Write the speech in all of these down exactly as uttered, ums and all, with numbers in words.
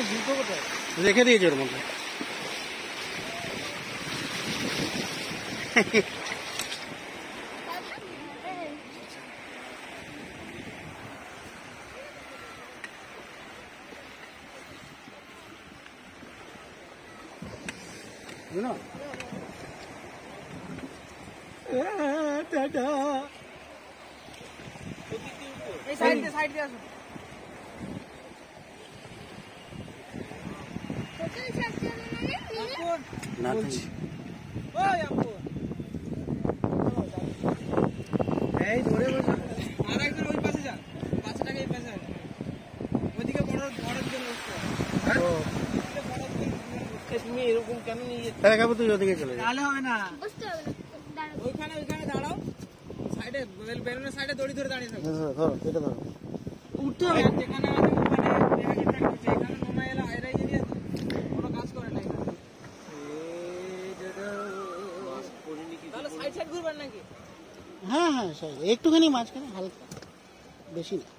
রেখে দিয়েছে ওর মধ্যে। এরকম কেন নিয়ে তুই ওদিকে চলে তাহলে হবে না, ওইখানে ওইখানে দাঁড়াও, সাইডে বেলুনের সাইডে দড়ি ধরে দাঁড়িয়ে থাকো। ধরো এটা ধরো, উঠতে হবে যেখানে আছে ওখানে এখানে নোনা এলা আইরাই এরিয়া কোনো কাজ করে না এখানে। তাহলে সাইড সাইড ঘুরবেন নাকি? হ্যাঁ হ্যাঁ একটুখানি মাঝখানে হালকা, বেশি না।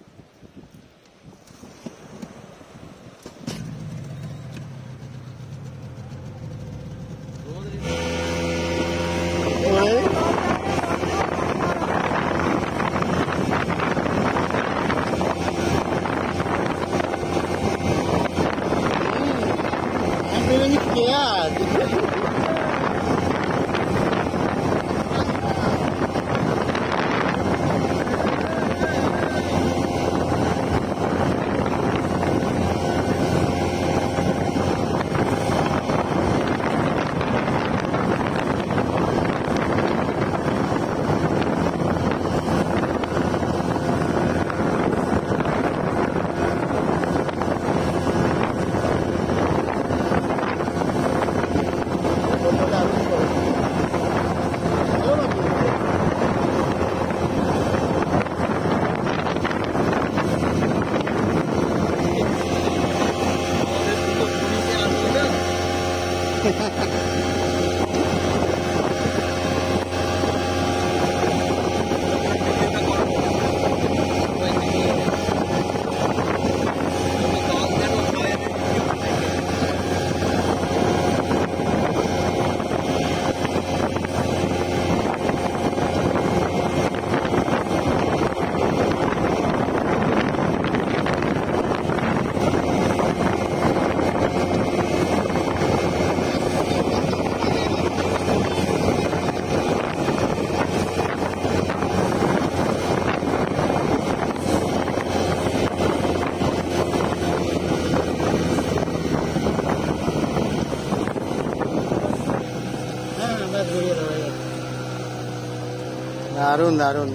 দারুন দারুন,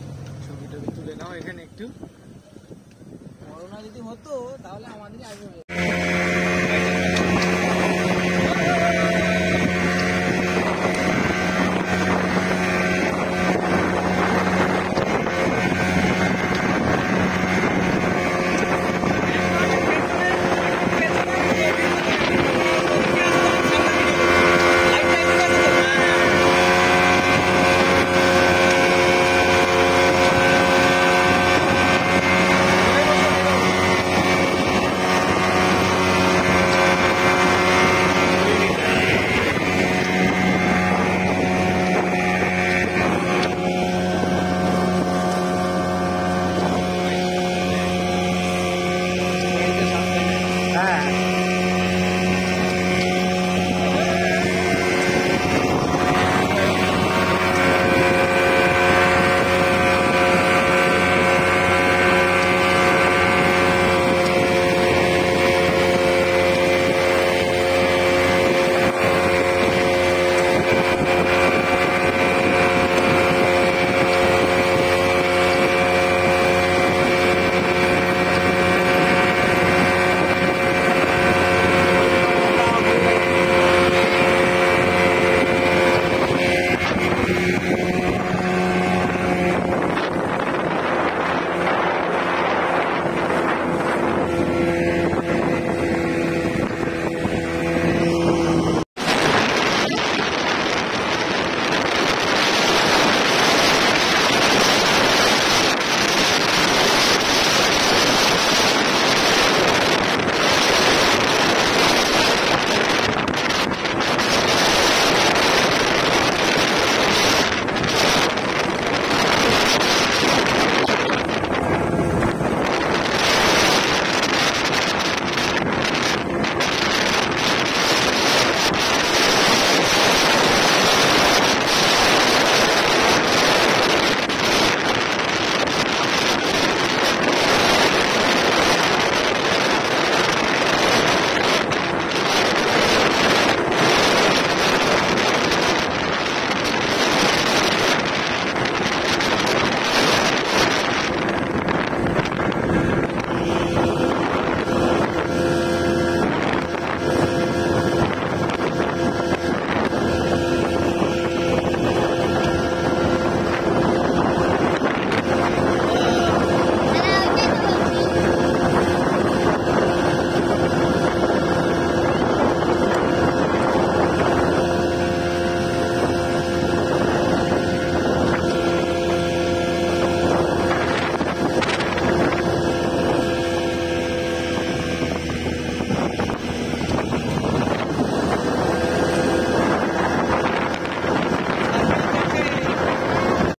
ছবি টবি তুলে নাও এখানে একটু। করোনা যদি হতো তাহলে আমাদের আগে